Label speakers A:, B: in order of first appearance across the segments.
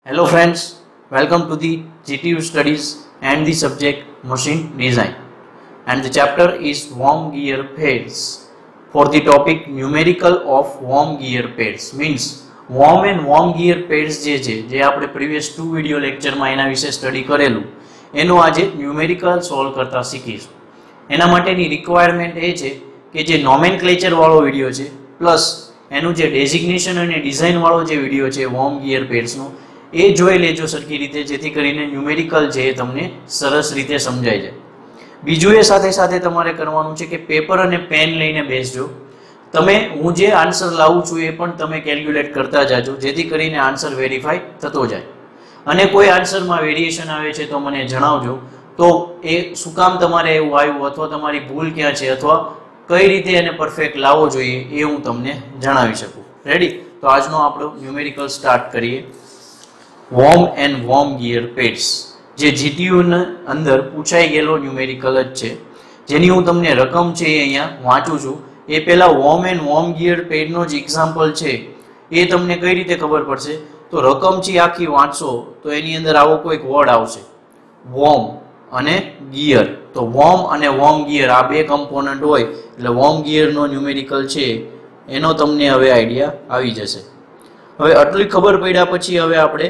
A: Hello friends, welcome to the GTU studies and the subject machine design, and the chapter is worm gear pairs. For the topic numerical of worm gear pairs means worm and worm gear pairs જે આપણે previous 2 video lecture માં એના વિશે study કરેલું એનો આજે numerical solve કરતા શીખીશું. એના માટેની રિક્વાયરમેન્ટ એ છે કે જે નોમેનક્લેચર વાળો વિડિયો છે પ્લસ એનું જે ડેઝિગ્નેશન અને ડિઝાઇન વાળો જે વિડિયો છે વર્મ ગિયર પેર્સનો એ જોઈ લેજો સરખી રીતે, જેથી કરીને ન્યુમેરિકલ છે એ તમને સરસ રીતે સમજાઈ જાય. બીજું એ સાથે સાથે તમારે કરવાનું છે કે પેપર અને પેન લઈને બેસજો. તમે હું જે આન્સર લાવું છું એ પણ તમે કેલ્ક્યુલેટ કરતા જાજો, જેથી કરીને આન્સર વેરીફાઈ થતો જાય. અને કોઈ આન્સરમાં વેરિએશન આવે છે તો મને જણાવજો, તો એ શું કામ તમારે એવું આવ્યું અથવા તમારી ભૂલ ક્યાં છે અથવા કઈ રીતે એને પરફેક્ટ લાવવો જોઈએ એ હું તમને જણાવી શકું. રેડી? તો આજનો આપણો ન્યુમેરિકલ સ્ટાર્ટ કરીએ. worm and worm gear pairs જે GTU ની અંદર પૂછાઈ ગયેલો ન્યુમેરિકલ જ છે, જેની હું તમને રકમ છે એ અહીંયા વાંચું છું. એ પહેલા worm and worm gear pair નો જ એક્ઝામ્પલ છે એ તમને કઈ રીતે ખબર પડશે, તો રકમ છે આખી વાંચશો તો એની અંદર આવો કોઈક વર્ડ આવશે, worm અને gear. તો worm અને worm gear આ બે કમ્પોનન્ટ હોય એટલે worm gear નો ન્યુમેરિકલ છે એનો તમને હવે આઈડિયા આવી જશે. હવે આટલી ખબર પડ્યા પછી હવે આપણે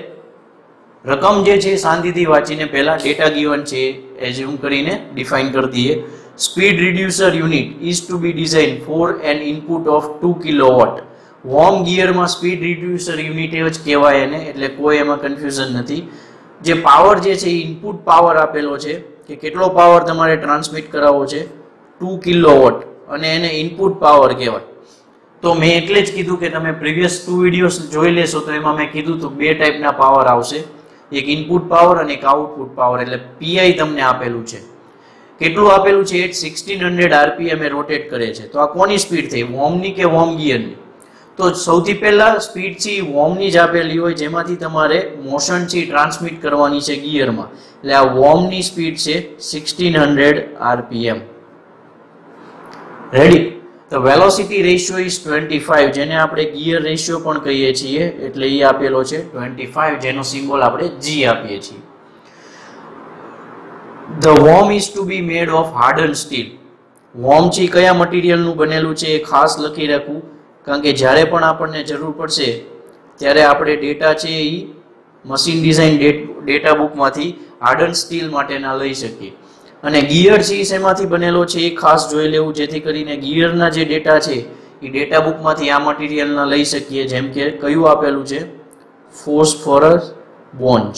A: રકમ જે છે શાંતિથી વાંચીને પહેલા ડેટા ગિવન છે એઝ્યુમ કરીને ડિફાઇન કરી દઈએ. Speed reducer unit is to be design for an input of 2 kilowatt. Worm ગિયરમાં સ્પીડ રિડ્યુસર યુનિટ એ જ કહેવાય એને, એટલે કોઈ એમાં કન્ફ્યુઝન નથી. જે પાવર જે છે ઇનપુટ પાવર આપેલો છે કે કેટલો પાવર તમારે ટ્રાન્સમિટ કરાવવો છે, 2 કિલોવોટ, અને એને ઇનપુટ પાવર કહેવાય. તો મેં એટલે જ કીધું કે તમે પ્રીવિયસ 2 વિડીયોઝ જોઈ લેશો તો એમાં મેં કીધું તો બે ટાઈપના પાવર આવશે, એક ઇનપુટ પાવર અને એક આઉટપુટ પાવર. એટલે પીઆઈ તમને આપેલું છે, કેટલું આપેલું છે, 1600 આરપીએમ એ રોટેટ કરે છે. તો આ કોની સ્પીડ થઈ, વોર્મની કે વર્મ ગિયરની? તો સૌથી પહેલા સ્પીડ છે વોર્મની જ આપેલી હોય, જેમાંથી તમારે મોશન છે ટ્રાન્સમિટ કરવાની છે ગિયરમાં. એટલે આ વોર્મની સ્પીડ છે 1600 આરપીએમ. રેડી? તો વેલોસિટી રેશિયો ઇઝ 25, જેને આપણે ગિયર રેશિયો પણ કહીએ છીએ, એટલે એ આપેલો છે 25, જેનો સિમ્બોલ આપણે G આપીએ છીએ. The worm is to be made of hardened steel. worm છે કયા મટીરિયલનું બનેલું છે એ ખાસ લખી રાખવું, કારણ કે જ્યારે પણ આપણને જરૂર પડશે ત્યારે આપણે ડેટા છે એ મશીન ડિઝાઇન ડેટા બુકમાંથી હાર્ડન સ્ટીલ માટેના લઈ શકીએ. અને ગિયર છે શેમાંથી બનેલો છે એ ખાસ જોઈ લેવું, જેથી કરીને ગિયરના જે ડેટા છે એ ડેટા બુકમાંથી આ મટીરિયલના લઈ શકીએ. જેમ કે કયું આપેલું છે, phosphorus bronze.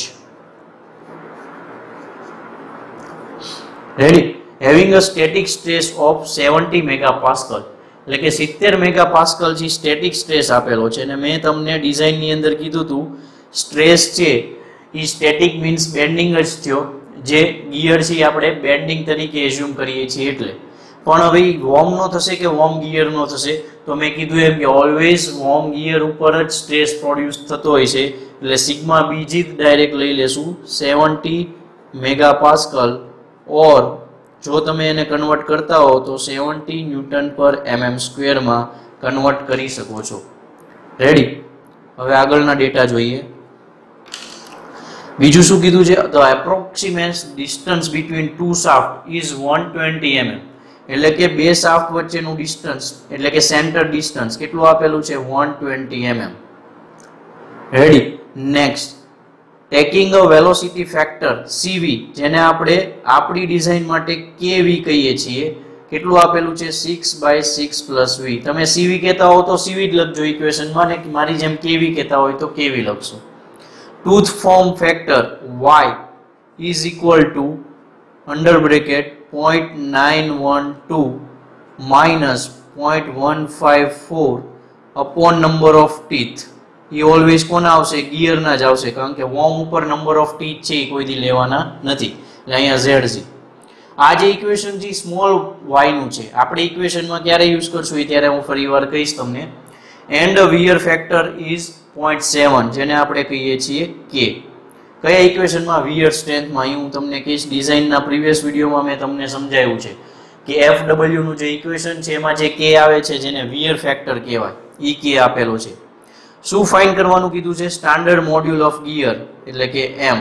A: Ready? Having a static stress of 70 megapascal, એટલે કે 70 મેગાપાસ્કલ જે સ્ટેટિક સ્ટ્રેસ આપેલો છે. અને મેં તમને ડિઝાઇનની અંદર કીધું હતું સ્ટ્રેસ છે એ સ્ટેટિક મીન્સ બેન્ડિંગ જ થયો, જે ગિયર છે આપણે બેન્ડિંગ તરીકે એઝ્યુમ કરીએ છીએ. એટલે પણ હવે વોર્મ નો થશે કે વોર્મ ગિયર નો થશે, તો મેં કીધું એમ કે ઓલવેઝ વોર્મ ગિયર ઉપર જ સ્ટ્રેસ પ્રોડ્યુસ થતો હોય છે, એટલે સિગ્મા બીજી ડાયરેક્ટ લઈ લેશું 70 મેગાપાસ્કલ, ઓર જો તમે એને કન્વર્ટ કરતા હો તો 70 ન્યૂટન પર mm સ્ક્વેરમાં કન્વર્ટ કરી શકો છો. રેડી? હવે આગળના ડેટા જોઈએ. બીજું શું કીધું છે, the approximate distance between two shaft is 120 mm, એટલે કે બે શાફ્ટ વચ્ચેનું ડિસ્ટન્સ એટલે કે સેન્ટર ડિસ્ટન્સ કેટલું આપેલું છે, 120 mm. Ready? Next, taking a velocity factor CV, જેને આપણે આપણી ડિઝાઇન માટે KV કહીએ છીએ, કેટલું આપેલું છે, 6/6 + V. તમે CV કહેતા હો તો CV જ લખજો ઇક્વેશનમાં, ને મારી જેમ KV કહેતા હોય તો KV લખશો. Tooth form factor Y is equal to under bracket 0.912 minus 0.154 upon number of teeth. એ ઓલવેઝ કોના આવશે, ગિયરના જ આવશે, કારણ કે વોર્મ ઉપર નંબર ઓફ ટીથ છે એ કોઈ દી લેવાના નથી, એટલે અહીંયા ZC. આ જે ઇક્વેશન છે સ્મોલ y નું છે, આપણે ઇક્વેશનમાં ક્યારે યુઝ કરશું એ ત્યારે હું ફરીવાર કહીશ તમને. એન્ડ વિયર ફેક્ટર ઇઝ 0.7, જેને આપણે કહીએ છીએ K. કયા ઇક્વેશનમાં, વિયર સ્ટ્રેન્થમાં. અહીં હું તમને કહીશ, ડિઝાઇનના પ્રીવિયસ વિડીયોમાં મેં તમને સમજાવ્યું છે કે FW નું જે ઇક્વેશન છે એમાં જે K આવે છે જેને વિયર ફેક્ટર કહેવાય, એ K આપેલો છે. શું ફાઇન્ડ કરવાનું કીધું છે? સ્ટાન્ડર્ડ મોડ્યુલ ઓફ ગિયર એટલે કે m,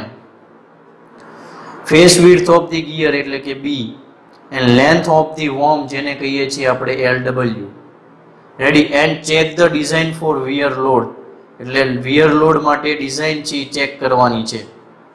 A: face width of the gear એટલે કે b, and length of the worm જેને કહીએ છીએ આપણે Lw. Ready? And check the design for wear load એટલે વિયર લોડ માટે ડિઝાઇન છે ચેક કરવાની છે.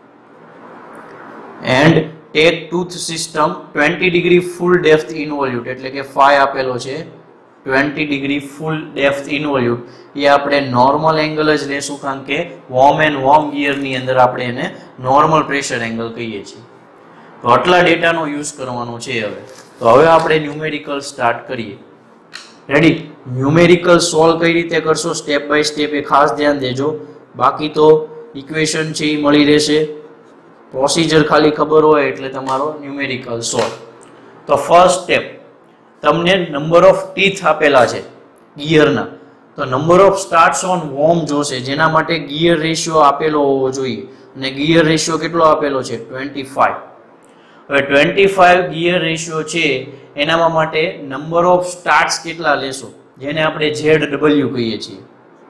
A: And take tooth system 20 degree full depth involute એટલે કે phi આપેલો છે 20 ડિગ્રી ફૂલ ડેપ્થ ઇન્વોલ્યુટ. એ આપણે નોર્મલ એંગલ જ લેશું કારણ કે વોર્મ એન્ડ વોર્મ ગિયરની અંદર આપણે એને નોર્મલ પ્રેશર એંગલ કહીએ છીએ. તો આટલા ડેટાનો યુઝ કરવાનો છે. તો હવે આપણે ન્યુમેરિકલ સ્ટાર્ટ કરીએ. રેડી? ન્યુમેરિકલ સોલ્વ કઈ રીતે કરશો સ્ટેપ બાય સ્ટેપ એ ખાસ ધ્યાન દેજો. બાકી તો ઇક્વેશન છે એ મળી રહેશે. પ્રોસિજર ખાલી ખબર હોય એટલે તમારો ન્યુમેરિકલ સોલ્વ. તો ફર્સ્ટ સ્ટેપ, તમને નંબર ઓફ ટીથ આપેલા છે ગિયરના, તો number of starts on worm જોશે જેના માટે ગિયર રેશિયો આપેલો હોવો જોઈએ. અને ગિયર રેશિયો કેટલો આપેલો છે? 25. હવે 25 ગિયર રેશિયો છે એના માટે નંબર ઓફ સ્ટાર્ટ્સ કેટલા લેશો જેને આપણે ZW કહીએ છીએ.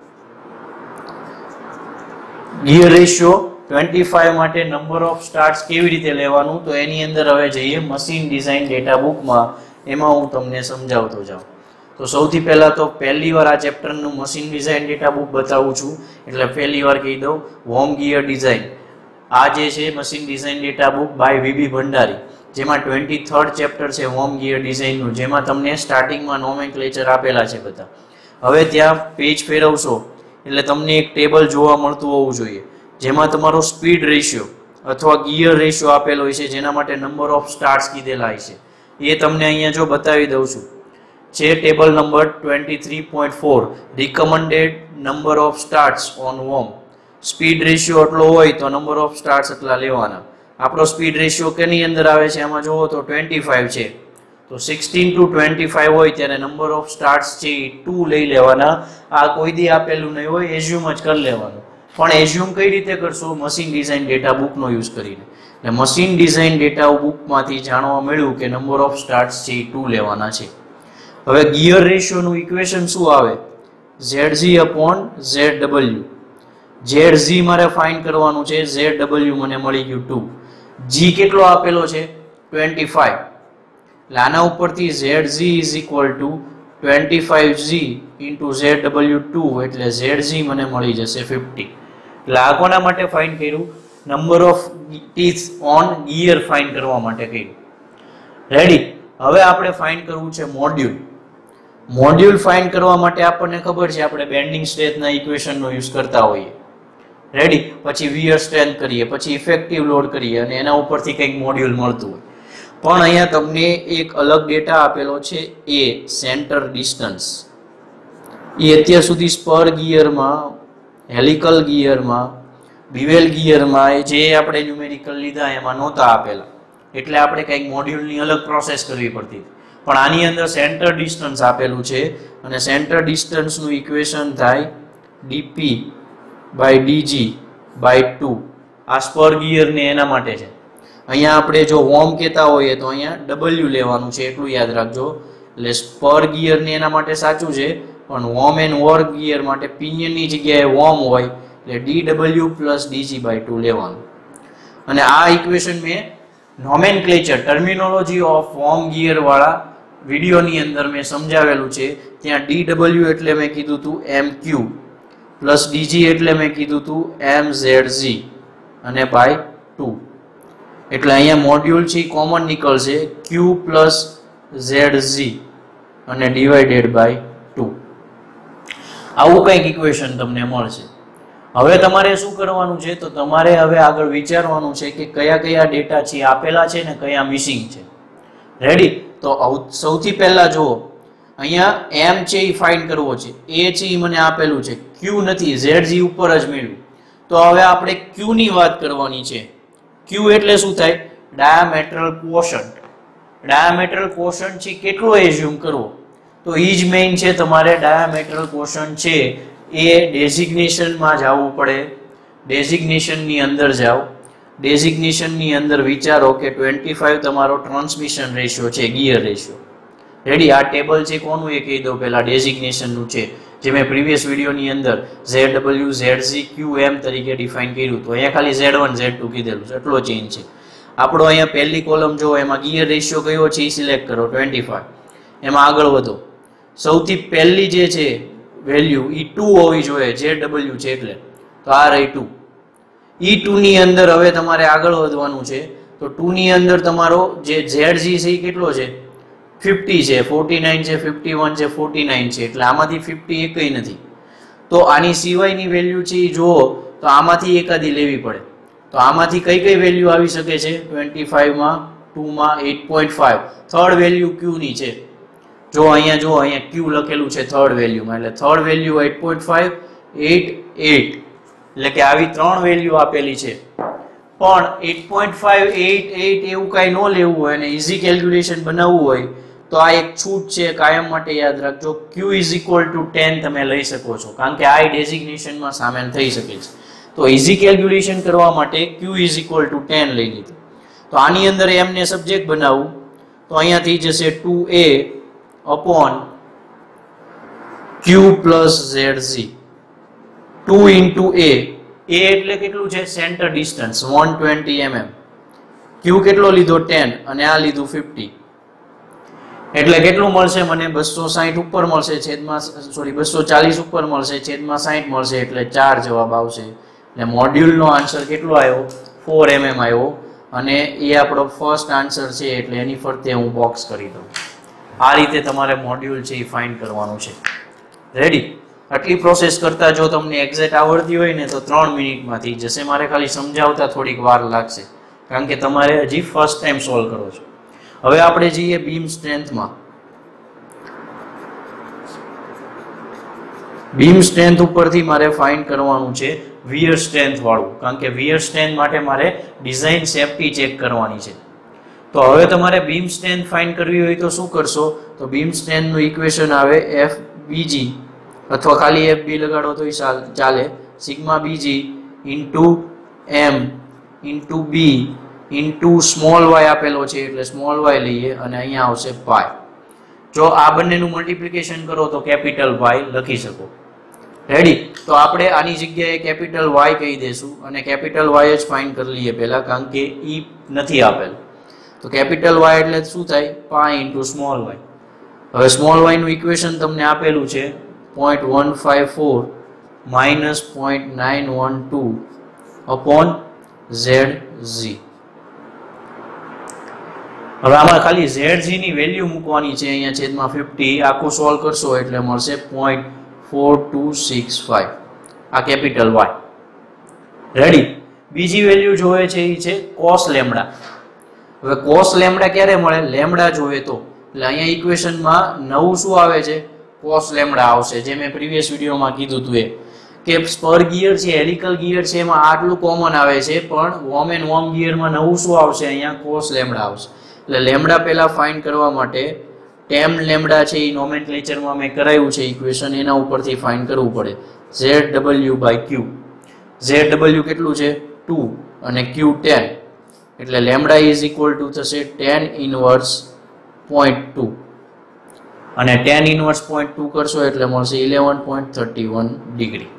A: ગિયર રેશિયો 25 માટે નંબર ઓફ સ્ટાર્ટ્સ કેવી રીતે લેવાનું? તો એની અંદર હવે જઈએ મશીન ડિઝાઇન ડેટા બુકમાં, એમાં હું તમને સમજાવતો જાઉં. તો સૌથી પહેલા તો પહેલી વાર આ ચેપ્ટરનું મશીન ડિઝાઇન ડેટા બુક બતાવું છું એટલે પહેલી વાર કહી દઉં, વોર્મ ગિયર ડિઝાઇન આ જે છે machine design data book by VB ભંડારી, જેમાં 23rd ચેપ્ટર છે વોર્મ ગિયર ડિઝાઇનનું, જેમાં તમને સ્ટાર્ટિંગમાં નોમેનક્લેચર આપેલા છે બધા. હવે ત્યાં પેજ ફેરવશો એટલે તમને એક ટેબલ જોવા મળતું હોવું જોઈએ જેમાં તમારો સ્પીડ રેશિયો અથવા ગિયર રેશિયો આપેલો હોય છે જેના માટે નંબર ઓફ સ્ટાર્ટ્સ કીધેલા હોય છે. એ તમને અહીંયા જો બતાવી દઉં છું છે table number 23.4 recommended number of starts on worm. Speed ratio એટલો હોય તો નંબર ઓફ સ્ટાર્ટ્સ એટલા લેવાના. આપણો સ્પીડ રેશિયો કેની અંદર આવે છે આમાં જુઓ તો 25 છે, તો 16 to 25 હોય ત્યારે નંબર ઓફ સ્ટાર્ટ્સ છે 2 લઈ લેવાના. આ કોઈ દી આપેલું નહીં હોય, એઝ્યુમ જ કરી લેવાનું. પણ એઝ્યુમ કઈ રીતે કરશો? મશીન ડિઝાઇન ડેટા બુકનો યુઝ કરીને. એટલે મશીન ડિઝાઇન ડેટા બુકમાંથી જાણવા મળ્યું કે નંબર ઓફ સ્ટાર્ટ્સ છે 2 લેવાના છે. હવે ગિયર રેશિયોનું ઇક્વેશન શું આવે? ZG/ZW. ZG મારે ફાઇન્ડ કરવાનું છે, ZW મને મળી ગયું 2. G કેટલો આપેલો છે? 25. એટલે આના ઉપરથી ZG = 25G × ZW2 એટલે ZG મને મળી જશે 50. એટલે આ કોના માટે ફાઇન્ડ કર્યું? Number of teeth on gear find કરવા માટે કર્યું. રેડી? હવે આપણે ફાઇન્ડ કરવું છે મોડ્યુલ. મોડ્યુલ ફાઇન્ડ કરવા માટે આપણને ખબર છે આપણે બેન્ડિંગ સ્ટ્રેન્થના ઇક્વેશનનો યુઝ કરતા હોઈએ. રેડી? પછી વિયર સ્ટ્રેન્થ કરીએ, પછી ઇફેક્ટિવ લોડ કરીએ અને એના ઉપરથી કંઈક મોડ્યુલ મળતું હોય. પણ અહીંયા તમને એક અલગ ડેટા આપેલો છે એ સેન્ટર ડિસ્ટન્સ. એ અત્યાર સુધી સ્પર ગિયરમાં, હેલિકલ ગિયરમાં, બિવેલ ગિયરમાં જે આપણે ન્યુમેરિકલ લીધા એમાં નહોતા આપેલા, એટલે આપણે કંઈક મોડ્યુલની અલગ પ્રોસેસ કરવી પડતી. પણ આની અંદર સેન્ટર ડિસ્ટન્સ આપેલું છે અને સેન્ટર ડિસ્ટન્સનું ઇક્વેશન થાય dp/dg/2. આ સ્પર ગિયર ને એના માટે છે. અહીંયા આપણે જો વોર્મ કહેતા હોઈએ તો અહીંયા W લેવાનું છે, એટલું યાદ રાખજો. એટલે સ્પર ગિયર ને એના માટે સાચું છે, પણ વોર્મ એન્ડ વોર ગિયર માટે પિનિયનની જગ્યાએ વોર્મ હોય એટલે dw+dg/2 લેવાનું. અને આ ઇક્વેશન મેં nomenclature terminology of worm gear વાળા વિડીયોની અંદર મેં સમજાવેલું છે. ત્યાં dw એટલે મેં કીધું હતું mq, પ્લસ dg એટલે મેં કીધું હતું mzg અને /2. એટલે અહીંયા મોડ્યુલ છે કોમન નીકળશે q+zg અને /2. આવું કંઈક ઇક્વેશન તમને મળશે. હવે તમારે શું કરવાનું છે? તો તમારે હવે આગળ વિચારવાનું છે કે કયા કયા ડેટા છે આપેલા છે ને કયા મિસિંગ છે. રેડી? તો સૌથી પહેલા જુઓ, અહીંયા m છે એ ફાઇન્ડ કરવો છે. a છે એ મને આપેલું છે, q નથી, zg ઉપર જ મેળવ્યું. તો હવે આપણે q ની વાત કરવાની છે. q એટલે શું થાય? ડાયામેટ્રલ ક્વોશન્ટ. ડાયામેટ્રલ ક્વોશન્ટ છે કેટલો એઝ્યુમ કરવો? તો એ જ મેઇન છે તમારે. ડાયામેટ્રલ ક્વોશન્ટ છે એ ડેઝિગ્નેશનમાં જવું પડે. ડેઝિગ્નેશનની અંદર જાઓ. ડેઝિગ્નેશનની અંદર વિચારો કે 25 તમારો ટ્રાન્સમિશન રેશિયો છે, ગિયર રેશિયો. રેડી? આ ટેબલ છે કોનું એ કહી દઉં પહેલા, ડેઝિગ્નેશનનું છે. જે મેં પ્રીવિયસ વિડીયોની અંદર ZW ZZ QM તરીકે ડિફાઇન કર્યું. તો અહીંયા ખાલી Z1 Z2 કીધેલું છે, એટલો ચેન્જ છે. આપણો અહીંયા પહેલી કોલમ જો એમાં ગિયર રેશિયો કયો છે એ સિલેક્ટ કરો 25. એમાં આગળ વધો. સૌથી પહેલી જે છે વેલ્યુ એ 2 હોવી જોઈએ, ZW છે એટલે, તો આ રહી 2. E2 ની અંદર હવે તમારે આગળ વધવાનું છે. તો 2 ની અંદર તમારો જે ZZ છે એ કેટલો છે? 50 છે, 49 છે, 51 છે, 49 છે, એટલે આમાંથી 50 એકય નથી. તો આની સિવાયની વેલ્યુ છે એ જુઓ તો આમાંથી એકાદી લેવી પડે. તો આમાંથી કઈ કઈ વેલ્યુ આવી શકે છે? 25 માં, 2 માં 8.5. થર્ડ વેલ્યુ Q ની છે. જો અહીંયા Q લખેલું છે થર્ડ વેલ્યુમાં, એટલે થર્ડ વેલ્યુ 8.5, 8, 8, એટલે કે આવી 3 વેલ્યુ આપેલી છે. પણ 8.5, 8, 8 એવું કાંઈ ન લેવું હોય અને ઇઝી કેલ્ક્યુલેશન બનાવવું હોય તો આ એક છૂટ છે, કાયમ માટે યાદ રાખજો. Q = 10 તમે લઈ શકો છો, કારણ કે આ ડેઝિગ્નેશનમાં સામેલ થઈ શકે છે. તો ઇઝી કેલ્ક્યુલેશન કરવા માટે Q = 10 લઈ લીધું. તો આની અંદર એમને સબ્જેક્ટ બનાવવું તો અહીંયા થઈ જશે 2a upon Q plus ZZ. 2 into a. a એટલે કેટલું છે? Centre distance 120 mm. Q કેટલો લીધો? 10, અને આ લીધું 50. એટલે કેટલું મળશે મને? 260 ઉપર મળશે છેદમાં, સોરી 240 ઉપર મળશે છેદમાં 60 મળશે, એટલે 4 જવાબ આવશે. એટલે મોડ્યુલનો આન્સર કેટલો આવ્યો? 4 mm આવ્યો. અને એ આપણો ફર્સ્ટ આન્સર છે, એટલે એની ફરતે હું બોક્સ કરી દઉં. આ રીતે તમારે મોડ્યુલ છે એ ફાઇન્ડ કરવાનું છે. રેડી? આટલી પ્રોસેસ કરતા જો તમને એક્ઝેક્ટ આવડતી હોય ને તો 3 મિનિટમાં થઈ જશે. મારે ખાલી સમજાવતા થોડીક વાર લાગશે, કારણ કે તમારે હજી ફર્સ્ટ ટાઈમ સોલ્વ કરો છો. હવે આપણે જઈએ બીમ સ્ટ્રેન્થમાં. બીમ સ્ટ્રેન્થ ઉપરથી મારે ફાઇન્ડ કરવાનું છે વિયર સ્ટ્રેન્થ વાળું, કારણ કે વિયર સ્ટ્રેન્થ માટે મારે ડિઝાઇન સેફટી ચેક કરવાની છે. તો હવે તમારે બીમ સ્ટ્રેન્થ ફાઇન્ડ કરવી હોય તો શું કરશો? તો બીમ સ્ટ્રેન્થનું ઇક્વેશન આવે FBG, અથવા ખાલી FB લગાડો તો ચાલે. Sigma BG into M into B into small y આપેલો છે, એટલે સ્મોલ y લઈએ અને અહીંયા આવશે પાય. જો આ બંનેનું મલ્ટિપ્લિકેશન કરો તો કેપિટલ Y લખી શકો. રેડી? તો આપણે આની જગ્યાએ કેપિટલ Y કહી દેશું અને કેપિટલ Y જ ફાઇન્ડ કરી લઈએ પહેલા, કારણ કે E નથી આપેલું. તો કેપિટલ Y એટલે શું થાય? Pi into small y. હવે સ્મોલ y નું ઇક્વેશન તમને આપેલું છે 0.154 માઇનસ 0.912 અપોન ZZ. હવે આમાં ખાલી ZZ ની વેલ્યુ મૂકવાની છે, અહીંયા છેદમાં 50. આખું સોલ્વ કરશો એટલે મળશે 0.4265. આ કેપિટલ Y. રેડી? બીજી વેલ્યુ જોવે છે એ છે cos લેમ્ડા. હવે cos લેમ્ડા ક્યારે મળે? લેમ્ડા જોવે તો. એટલે અહીંયા ઇક્વેશનમાં નવું શું આવે છે? cos લેમ્ડા આવશે, જે મેં પ્રીવિયસ વિડીયોમાં કીધું હતું એ કે સ્પર ગિયર છે, હેલિકલ ગિયર છે, એમાં આટલું કોમન આવે છે, પણ વોમ એન્ડ વોમ ગિયરમાં નવું શું આવશે? અહીંયા cos લેમ્ડા આવશે. એટલે લેમ્ડા પહેલા ફાઇન્ડ કરવા માટે ટેમ લેમ્ડા છે એ નોમેનક્લેચરમાં મેં કરાયું છે ઇક્વેશન, એના ઉપરથી ફાઇન્ડ કરવું પડે. ZW/Q. ZW કેટલું છે? 2 અને Q 10. એટલે લેમ્ડા ઇઝ ઇક્વલ ટુ થશે 10 ઇનવર્સ 0.2 અને 10 ઇનવર્સ 0.2 કરશો એટલે મળશે 11.31 ડિગ્રી.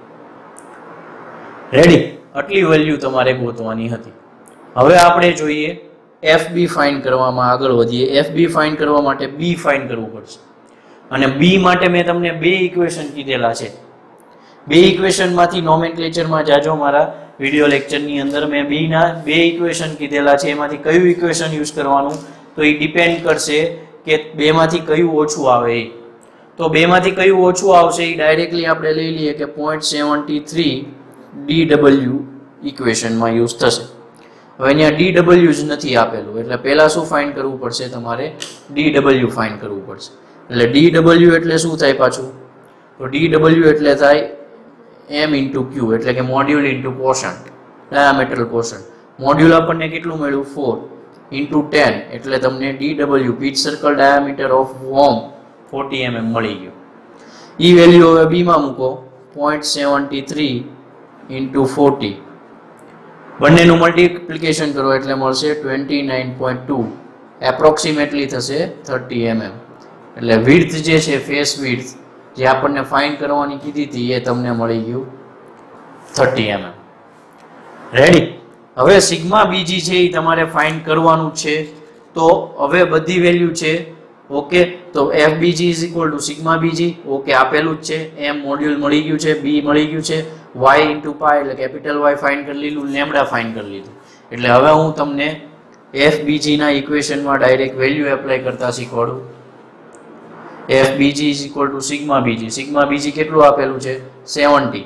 A: રેડી? આટલી વેલ્યુ તમારે ગોતવાની હતી. હવે આપણે જોઈએ FB ફાઇન્ડ કરવામાં આગળ વધીએ. FB ફાઇન્ડ કરવા માટે B ફાઇન્ડ કરવું પડશે, અને B માટે મેં તમને બે ઇક્વેશન કીધેલા છે. બે ઇક્વેશનમાંથી નોમેનક્લેચરમાં જાજો મારા વિડિયો લેક્ચરની અંદર મેં બે ઇક્વેશન કીધેલા છે. એમાંથી કયું ઇક્વેશન યુઝ કરવાનું તો એ ડિપેન્ડ કરશે કે બેમાંથી કયું ઓછું આવે એ. તો બેમાંથી કયું ઓછું આવશે એ ડાયરેક્ટલી આપણે લઈ લઈએ કે 0.73 DW ઇક્વેશનમાં યુઝ થશે. હવે અહીંયા DW જ નથી આપેલું, એટલે પહેલા શું ફાઇન્ડ કરવું પડશે? તમારે DW ફાઇન્ડ કરવું પડશે. એટલે DW એટલે શું થાય પાછું? તો DW એટલે થાય M into Q, એટલે કે module into quotient, diameter quotient. Module આપણને કેટલું મળ્યું? 4 ઇન્ટુ 10, એટલે તમને DW pitch circle diameter of worm 40 mm મળી ગયું. એ વેલ્યુ હવે B માં મૂકો 0.73 ઇન્ટુ 40, બંનેનું મલ્ટિપ્લિકેશન કરો એટલે મળશે 29.2, એપ્રોક્સિમેટલી થશે 30 mm. એટલે વિડ્થ જે છે, ફેસ વિડ્થ જે આપણને ફાઇન્ડ કરવાની કીધી હતી એ તમને મળી ગયું 30 mm. રેડી. હવે સિગ્મા બીજી છે એ તમારે ફાઇન્ડ કરવાનું છે. તો હવે બધી વેલ્યુ છે. ઓકે, તો FBG is equal to sigma BG. Okay, આપેલું જ છે. M મોડ્યુલ મળી ગયું છે, B મળી ગયું છે, y ઇન્ટુ પાય એટલે કેપિટલ Y ફાઇન્ડ કરી લીધું, લેમ્ડા ફાઇન્ડ કરી લીધું. એટલે હવે હું તમને FBG ના ઇક્વેશનમાં ડાયરેક્ટ વેલ્યુ એપ્લાય કરતા શીખવાડું. FBG is equal to sigma BG. Sigma BG કેટલું આપેલું છે? 70.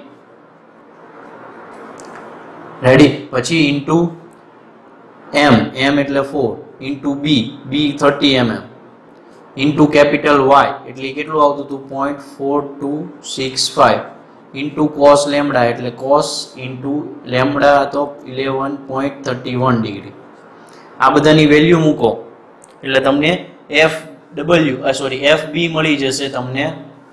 A: રેડી. પછી ઇન્ટુ M, M એટલે 4, into B, B 30 mm, into capital Y એટલે કેટલું આવતું હતું? 0.4265, ઇન્ટુ કોસ લેમ્ડા એટલે કોસ ઇન્ટુ લેમ્ડા તો 11.31 ડિગ્રી. આ બધાની વેલ્યુ મૂકો એટલે તમને FB મળી જશે તમને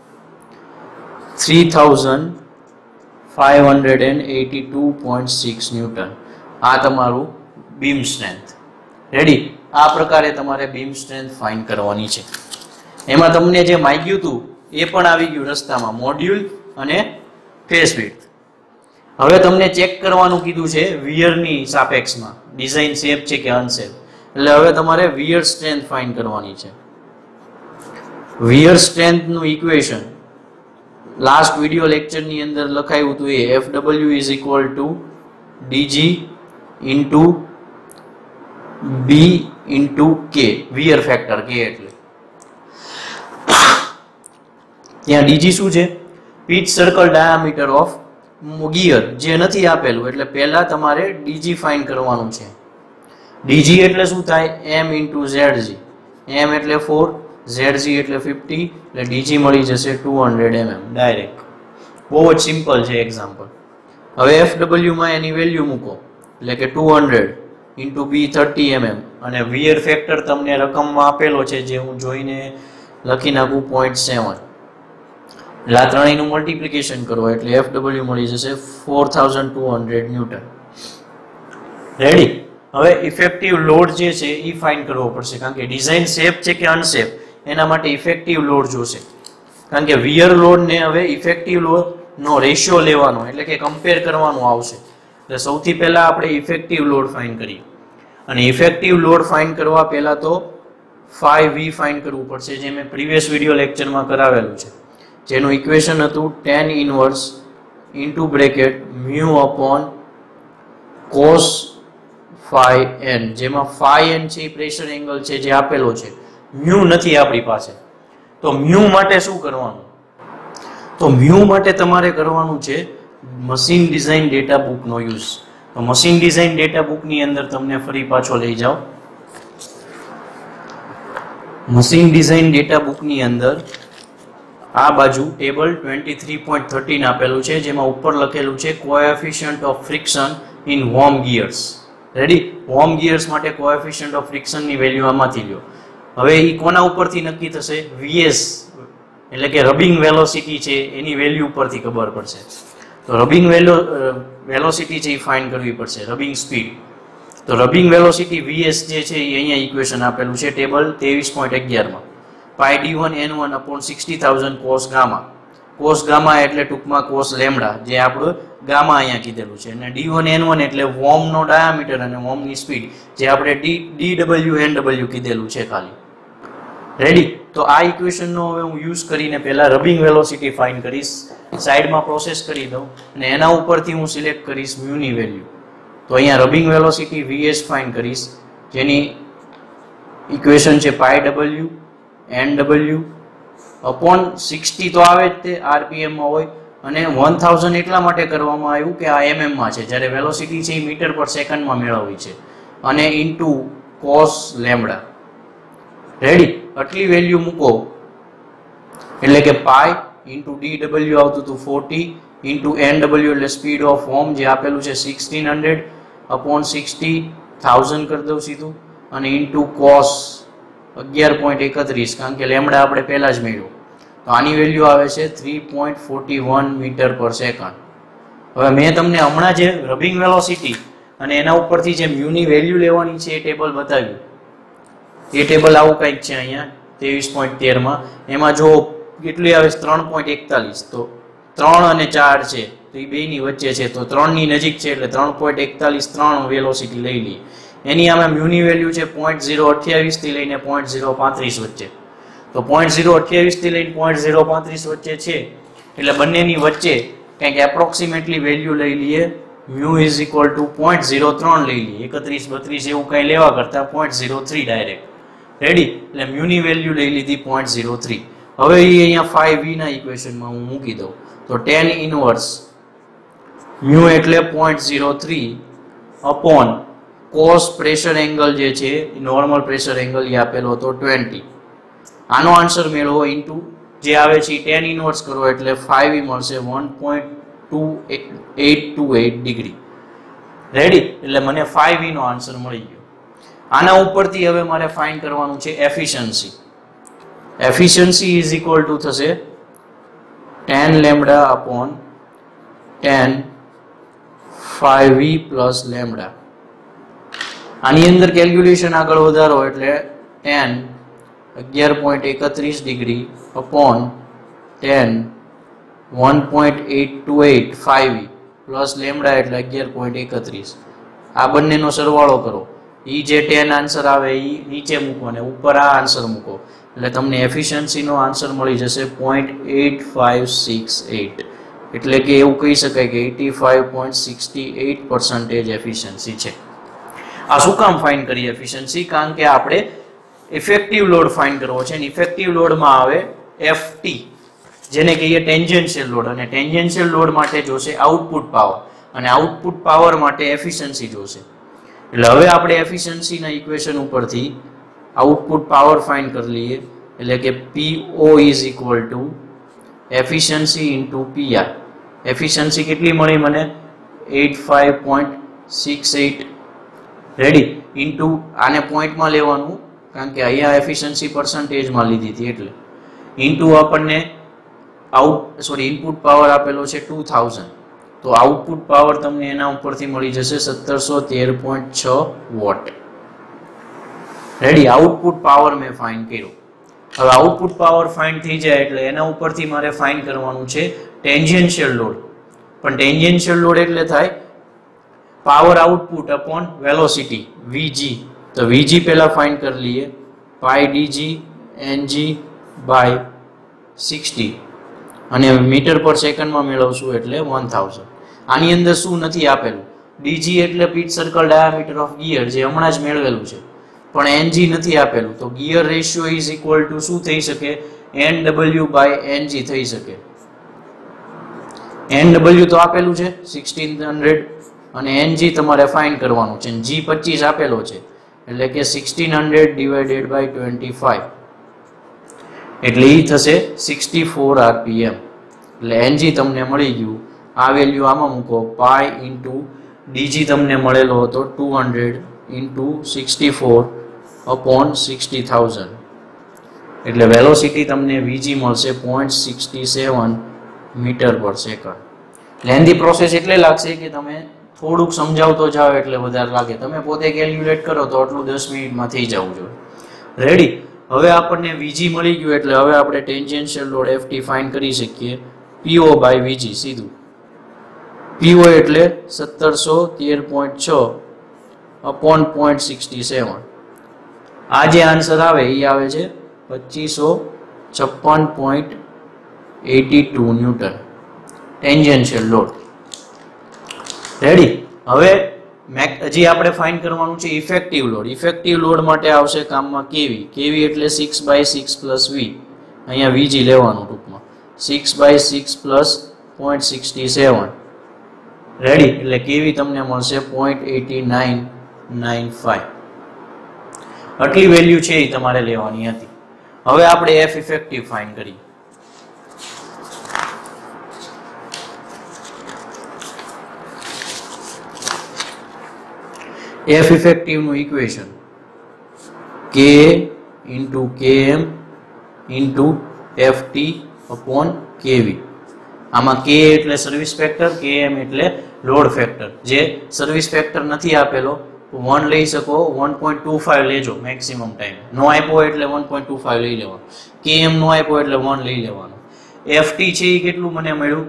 A: 3582.6 ન્યૂટન. આ તમારું બીમ સ્ટ્રેન્થ. રેડી. આ પ્રકારે તમારે બીમ સ્ટ્રેન્થ ફાઇન્ડ કરવાની છે. એમાં તમને જે માંગ્યું હતું એ પણ આવી ગયું રસ્તામાં, મોડ્યુલ અને ફેસ વિડ્થ. હવે તમને ચેક કરવાનું કીધું છે વિયરની સાપેક્ષમાં ડિઝાઇન સેફ છે કે અનસેફ. એટલે હવે તમારે વિયર સ્ટ્રેન્થ ફાઇન્ડ કરવાની છે. વિયર સ્ટ્રેન્થ નું ઇક્વેશન લાસ્ટ વિડિયો લેક્ચર ની અંદર લખાયું હતું એ FW is equal to DG into B into K, wear factor K. એટલે ત્યાં DG શું છે? Pitch circle diameter of gear, જે નથી આપેલું. એટલે પહેલા તમારે DG ફાઇન્ડ કરવાનું છે. DG એટલે શું થાય? M into ZG. M એટલે 4, ZG એટલે 50, એટલે DG મળી જશે 200 mm ડાયરેક્ટ. બહુ જ સિમ્પલ છે એક્ઝામ્પલ. હવે FW માં એની વેલ્યુ મૂકો એટલે કે 200 ઇન્ટુ B 30 mm, અને વિયર ફેક્ટર તમને રકમમાં આપેલો છે જે હું જોઈને લખી નાખું 0.7. એટલે આ ત્રણેયનું મલ્ટિપ્લિકેશન કરો એટલે FW મળી જશે 4200 ન્યૂટન. રેડી. હવે ઇફેક્ટિવ લોડ જે છે એ ફાઇન્ડ કરવો પડશે, કારણ કે ડિઝાઇન સેફ છે કે અનસેફ એના માટે ઇફેક્ટિવ લોડ જોશે. કારણ કે વિયર લોડ ને હવે ઇફેક્ટિવ લોડ નો રેશિયો લેવાનો એટલે કે કમ્પેર કરવાનું આવશે. એટલે સૌથી પહેલા આપણે ઇફેક્ટિવ લોડ ફાઇન્ડ કરીએ, અને ઇફેક્ટિવ લોડ ફાઇન્ડ કરવા પહેલા તો 5V ફાઇન્ડ કરવું પડશે, જે મેં પ્રીવિયસ વિડિયો લેક્ચરમાં કરાવેલું છે. જેનું ઇક્વેશન હતું tan inverse into bracket mu upon cos phi n, જેમાં phi n છે પ્રેશર એંગલ છે જે આપેલો છે, મ્યુ નથી આપણી પાસે. તો મ્યુ માટે શું કરવાનું? તો મ્યુ માટે તમારે કરવાનું છે મશીન ડિઝાઇન ડેટા બુકનો યુઝ. તો મશીન ડિઝાઇન ડેટા બુકની અંદર તમને ફરી પાછો લઈ જાઓ. મશીન ડિઝાઇન ડેટા બુકની અંદર આ બાજુ ટેબલ 23.13 આપેલું છે, જેમાં ઉપર લખેલું છે coefficient of friction in worm gears. Ready. Worm gears માટે કોએફિશિયન્ટ ઓફ ફ્રિક્શન ની વેલ્યુ આમાંથી લ્યો. હવે એ કોના ઉપરથી નક્કી થશે? VS એટલે કે રબિંગ વેલોસિટી છે એની વેલ્યુ ઉપરથી ખબર પડશે. તો રબિંગ વેલોસિટી છે એ ફાઇન્ડ કરવી પડશે, રબિંગ સ્પીડ. તો રબિંગ વેલોસિટી VS જે છે એ અહીંયા ઇક્વેશન આપેલું છે ટેબલ 23.11 માં. Pi d1 n1 upon 60,000 cos gamma. Cos gamma એટલે ટૂંકમાં કોસ લેમ્ડા, જે આપણું ગામા અહીંયા કીધેલું છે, અને d1 n1 એટલે વોર્મ નો ડાયામીટર અને વોર્મ ની સ્પીડ, જે આપણે dw nw કીધેલું છે ખાલી. રેડી. તો આ ઇક્વેશન નો હવે હું યુઝ કરીને પહેલા રબિંગ વેલોસિટી ફાઇન્ડ કરીશ, સાઈડમાં પ્રોસેસ કરી દઉં, અને એના ઉપરથી હું સિલેક્ટ કરીશ મ્યુ ની વેલ્યુ. તો અહીંયા રબિંગ વેલોસિટી VS ફાઇન્ડ કરીશ, જેની ઇક્વેશન છે પાઈ w nw અપોન 60 તો આવે જ તે RPM માં હોય, અને 1000 એટલા માટે કરવામાં આવ્યું કે આ mm માં છે, જ્યારે વેલોસિટી છે એ મીટર પર સેકન્ડમાં મેળવવી છે, અને ઇન્ટુ કોસ લેમ્ડા. રેડી. આટલી વેલ્યુ મૂકો એટલે કે પાઈ ઇન્ટુ dw આવતું હતું 40 ઇન્ટુ nw એટલે સ્પીડ ઓફ વોર્મ જે આપેલું છે 1600 અપોન 60,000 કરી દઉં સીધું, અને ઇન્ટુ કોસ 11.31, કારણ કે લેમ્ડા આપણે પહેલા જ મેળવ્યું. તો આની વેલ્યુ આવે છે 3.41 મીટર પર સેકન્ડ. હવે મેં તમને હમણાં જે રબિંગ વેલોસિટી અને એના ઉપરથી જે મ્યુની વેલ્યુ લેવાની છે એ ટેબલ બતાવ્યું. એ ટેબલ આવું કંઈક છે અહીંયા 23.13 માં. એમાં જો કેટલી આવે છે 3.41, તો 3 અને 4 છે તો એ બેની વચ્ચે છે, તો 3 ની નજીક છે એટલે 3.41 3 વેલોસિટી લઈ લઈએ. એની આમાં મ્યુની વેલ્યુ છે 0.028 થી લઈને 0.035 વચ્ચે, તો 0.028 થી લઈને 0.035 વચ્ચે છે એટલે બંનેની વચ્ચે કંઈક એપ્રોક્સિમેટલી વેલ્યુ લઈ લઈએ, મ્યુ ઇઝ ઇક્વલ ટુ 0.03 લઈ લઈએ, 31 32 એવું કંઈ લેવા કરતા 0.03 ડાયરેક્ટ. રેડી, એટલે મ્યુની વેલ્યુ લઈ લીધી 0.03. હવે એ અહીંયા 5v ના ઇક્વેશનમાં હું મૂકી દઉં તો tan ઇનવર્સ મ્યુ એટલે 0.03 અપોન કોસ પ્રેશર એંગલ જે છે નોર્મલ પ્રેશર એંગલ એ આપેલો હતો 20. આનો આન્સર મેળવો ઇન્ટુ જે આવે છે tan ઇનવર્સ કરો એટલે 5e મળશે 1.2828 ડિગ્રી. રેડી, એટલે મને 5e નો આન્સર મળી ગયો. આના ઉપરથી હવે મારે ફાઇન્ડ કરવાનું છે efficiency. Efficiency is equal to થશે tan lambda upon tan 5e plus lambda. આની અંદર કેલ્ક્યુલેશન આગળ વધારો એટલે tan 11.31 degree upon tan 1.828 5e plus lambda એટલે 11.31. આ બંનેનો સરવાળો કરો, એ જે tan આન્સર આવે એ નીચે મૂકો અને ઉપર આ આન્સર મૂકો એટલે તમને એફિશિયન્સીનો આન્સર મળી જશે 0.8568. એટલે કે એવું કહી શકાય કે 85.68% એફિશિયન્સી છે. આ શું કામ ફાઇન્ડ કરીએ એફિશિયન્સી? કારણ કે આપણે ઇફેક્ટિવ લોડ ફાઇન્ડ કરવો છે અને ઇફેક્ટિવ લોડમાં આવે FT, જેને કહીએ ટેન્જન્શિયલ લોડ, અને ટેન્જન્શિયલ લોડ માટે જોશે આઉટપુટ પાવર અને આઉટપુટ પાવર માટે એફિશિયન્સી જોશે. એટલે હવે આપણે એફિશિયન્સીના ઇક્વેશન ઉપરથી આઉટપુટ પાવર ફાઇન્ડ કરી લઈએ એટલે કે PO is equal to efficiency into PR. એફિશિયન્સી કેટલી મળી મને? 85.68. રેડી, ઇન્ટુ આને પોઈન્ટમાં લેવાનું કારણ કે અહીંયા એફિશિયન્સી પર્સન્ટેજમાં લીધી હતી એટલે ઇન્ટુ આપણને ઇનપુટ પાવર આપેલો છે 2000, તો આઉટપુટ પાવર તમને એના ઉપરથી મળી જશે 1713.6 વોટ. રેડી, આઉટપુટ પાવર મેં ફાઇન્ડ કર્યો. હવે આઉટપુટ પાવર ફાઇન્ડ થઈ જાય એટલે એના ઉપરથી મારે ફાઇન્ડ કરવાનું છે ટેન્જન્શિયલ લોડ. પણ ટેન્જન્શિયલ લોડ એટલે થાય power output upon velocity VG. તો VG પહેલા ફાઇન્ડ કરી લઈએ, પાઈ DG NG બાય 60 અને મીટર પર સેકન્ડમાં મેળવશું એટલે 1000. આની અંદર શું નથી આપેલું? DG એટલે pitch circle diameter of gear, જે હમણાં જ મેળવેલું છે, પણ NG નથી આપેલું. તો gear ratio is equal to શું થઈ શકે? NW બાય NG થઈ શકે. NW તો આપેલું છે 1600 અને NG તમારે ફાઇન્ડ કરવાનું છે. G 25 આપેલો છે એટલે કે 1600 ડિવાઇડેડ બાય 25 એટલે એ થશે 64 RPM. એટલે NG તમને મળી ગયું. આ વેલ્યુ આમાં મૂકો, પાઈ ઇન્ટુ DG તમને મળેલો હતો 200 ઇન્ટુ 64 અપોન 60,000 એટલે વેલોસિટી તમને VG મળશે 0.67 મીટર પર સેકન્ડ. લેન્ધી પ્રોસેસ એટલે લાગશે કે તમે થોડુંક સમજાવતો જાઓ એટલે વધારે લાગે, તમે પોતે કેલ્ક્યુલેટ કરો તો આટલું 10 મિનિટમાં થઈ જવું જોઈએ. રેડી, હવે આપણને VG મળી ગયું એટલે હવે આપણે ટેન્જન્શિયલ લોડ FT ફાઇન્ડ કરી શકીએ. PO બાય VG સીધું. PO એટલે 1713.6 અપોન 0.67. આ જે આન્સર આવે એ આવે છે 2556.82 ન્યૂટન ટેન્જન્શિયલ લોડ. રેડી, હવે હજી આપણે ફાઇન્ડ કરવાનું છે ઇફેક્ટિવ લોડ. ઇફેક્ટિવ લોડ માટે આવશે કામમાં કેવી. કેવી એટલે 6/6 પ્લસ V, અહીંયા VG લેવાનું ટૂંકમાં 6/6 પ્લસ 0.67. રેડી, એટલે કેવી તમને મળશે 0.8995. આટલી વેલ્યુ છે એ તમારે લેવાની હતી. હવે આપણે F ઇફેક્ટિવ ફાઇન્ડ કરીએ. F ઇફેક્ટિવ નું equation K into KM into FT upon KV. આમાં K એટલે સર્વિસ ફેક્ટર, KM એટલે લોડ ફેક્ટર. જે સર્વિસ ફેક્ટર નથી આપેલો 1 લઈ શકો, 1.25 લેજો મેક્સિમમ ટાઈમ. નો આપ્યો એટલે 1.25 લઈ લેવાનો. KM નો આપ્યો એટલે 1 લઈ લેવાનો. FT છે એ કેટલું મને મળ્યું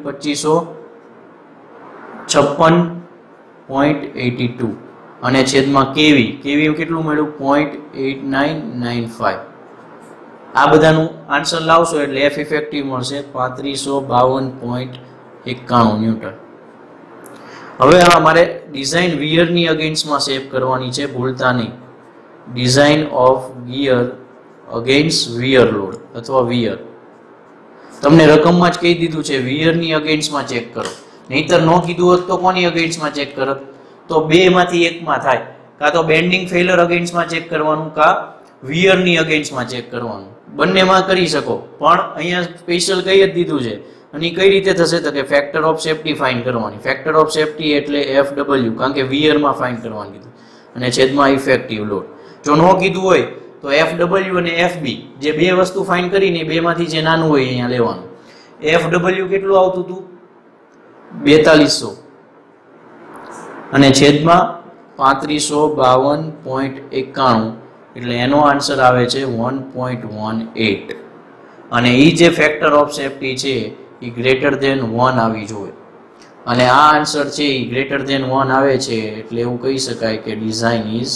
A: 2556.82 અને છેદમાં KV કેટલું મળ્યું 0.8995. આ બધાનું આન્સર લાવશો એટલે F ઇફેક્ટિવ મળશે 3552.91 ન્યૂટન. હવે અમારે ડિઝાઇન વિયરની અગેન્સ્ટમાં શેપ કરવાની છે, ભૂલતા નહીં. Design of gear against wear load અથવા વિયર. તમને રકમમાં જ કહી દીધું છે વિયરની અગેન્સ્ટમાં ચેક કરો, નહીતર ન કીધું હોત તો કોની અગેન્સ્ટમાં ચેક કરત? તો બે માંથી એકમાં થાય, કાં તો બેન્ડિંગ ફેલર અગેન્સ્ટમાં ચેક કરવાનું, કાં વિયરની અગેન્સ્ટમાં ચેક કરવાનું. બંનેમાં કરી શકો, પણ અહીંયા સ્પેશિયલ કહી જ દીધું છે. અને કઈ રીતે થશે તો કે ફેક્ટર ઓફ સેફ્ટી ફાઇન્ડ કરવાની. ફેક્ટર ઓફ સેફ્ટી એટલે FW, કારણ કે વિયરમાં ફાઇન્ડ કરવાનું કીધું, અને છેદમાં ઇફેક્ટિવ લોડ. જો ન કીધું હોય તો FW અને FB જે બે વસ્તુ ફાઇન્ડ કરીને બેમાંથી જે નાનું હોય અહીંયા લેવાનું. FW કેટલું આવતું હતું 4200 અને છેદમાં 3552.91 એટલે એનો આન્સર આવે છે 1.18. અને એ જે ફેક્ટર ઓફ સેફ્ટી છે એ ગ્રેટર ધેન 1 આવી જોઈએ, અને આ આન્સર છે એ ગ્રેટર ધેન 1 આવે છે એટલે એવું કહી શકાય કે ડિઝાઇન ઇઝ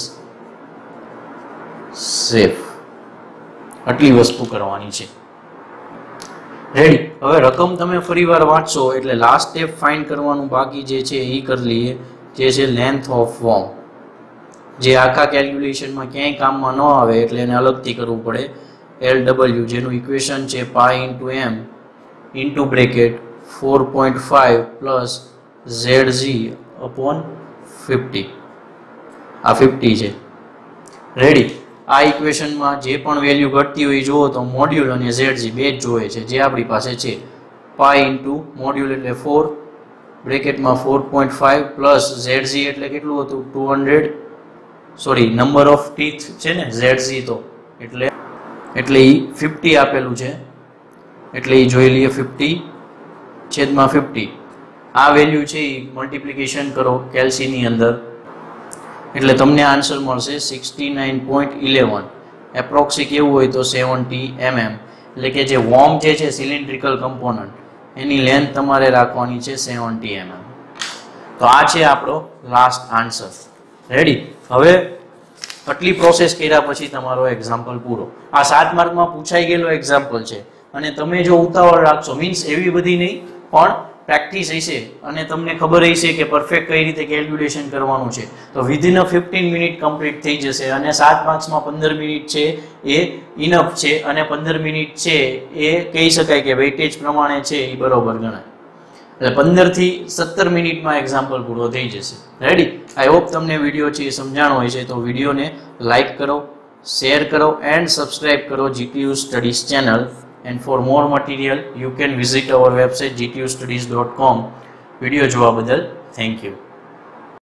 A: સેફ. આટલી વસ્તુ કરવાની છે. રેડી. હવે રકમ તમે ફરીવાર વાંચશો એટલે લાસ્ટ સ્ટેપ ફાઇન્ડ કરવાનું બાકી જે છે એ કરી લઈએ, જે છે લેન્થ ઓફ વોર્મ. જે આખા કેલ્ક્યુલેશનમાં ક્યાંય કામમાં ન આવે એટલે એને અલગથી કરવું પડે. LW જેનું ઇક્વેશન છે pi into m into bracket 4.5 plus ZG upon 50. આ 50 છે. રેડી. આ ઇક્વેશનમાં જે પણ વેલ્યુ ઘટતી હોય જુઓ તો મોડ્યુલ અને ZG બે જ જોઈએ છે, જે આપણી પાસે છે. પાઈ ઇન્ટુ મોડ્યુલ એટલે 4 બ્રેકેટમાં 4.5 પ્લસ ZG એટલે કેટલું હતું 200, સોરી નંબર ઓફ ટીથ છે ને ZG, તો એટલે એ 50 આપેલું છે એટલે એ જોઈ લઈએ 50 છેદમાં 50. આ વેલ્યુ છે એ મલ્ટિપ્લિકેશન કરો કેલ્સીની અંદર એટલે તમને આન્સર મળશે 69.11. એપ્રોક્સી કેવું હોય તો 70 mm. એટલે કે જે વોર્મ જે છે સિલિન્ડ્રિકલ કમ્પોનન્ટ એની લેન્થ તમારે રાખવાની છે 70 mm. તો આ છે આપણો લાસ્ટ આન્સર. રેડી. હવે આટલી પ્રોસેસ કર્યા પછી તમારો એક્ઝામ્પલ પૂરો. આ 7 માર્કમાં પૂછાઈ ગયેલો એક્ઝામ્પલ છે, અને તમે જો ઉતાવળ રાખશો, મીન્સ એવી બધી નહીં પણ પ્રેક્ટિસ હશે અને તમને ખબર હશે કે પરફેક્ટ કઈ રીતે કેલ્ક્યુલેશન કરવાનું છે, તો વિધિન 15 મિનિટ કમ્પ્લીટ થઈ જશે. અને 7 માર્ક્સમાં 15 મિનિટ છે એ ઇનફ છે, અને 15 મિનિટ છે એ કહી શકાય કે વેઇટેજ પ્રમાણે છે એ બરોબર ગણાય. એટલે 15 થી 17 મિનિટમાં એક્ઝામ્પલ પૂરો થઈ જશે. રેડી. આઈ હોપ તમને વિડીયો છે એ સમજાણો હોય છે, તો વિડીયોને લાઇક કરો, શેર કરો એન્ડ સબસ્ક્રાઇબ કરો GTU Studies ચેનલ. And for more material you can visit our website gtustudies.com. Video જોવા બદલ થેન્ક યુ.